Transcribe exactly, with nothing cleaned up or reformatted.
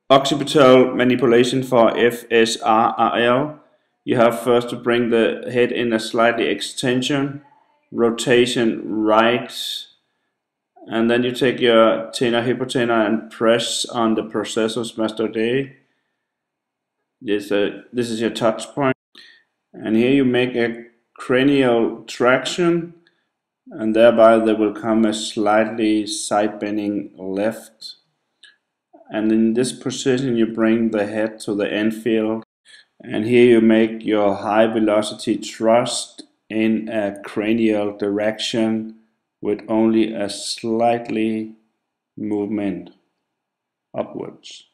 occipital manipulation for F S R R L. You have first to bring the head in a slightly extension, rotation right, and then you take your tena hypotena and press on the processus mastoideus. This, uh, this is your touch point. And here you make a cranial traction, and thereby there will come a slightly side bending left. And in this position you bring the head to the end field, and here you make your high velocity thrust in a cranial direction with only a slightly movement upwards.